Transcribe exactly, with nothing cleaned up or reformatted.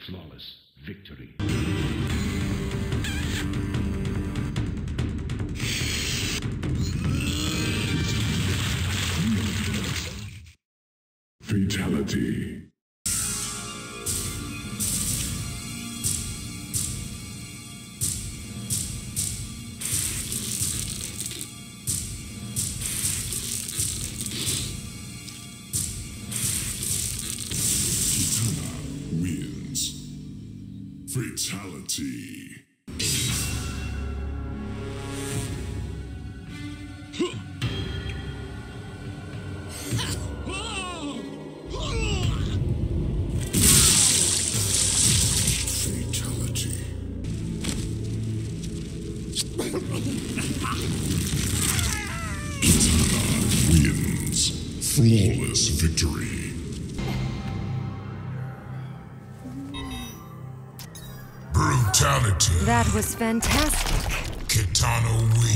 Flawless victory. Fatality. Kitana wins. Fatality. Kitana wins. Flawless victory. Brutality. That was fantastic. Kitana wins.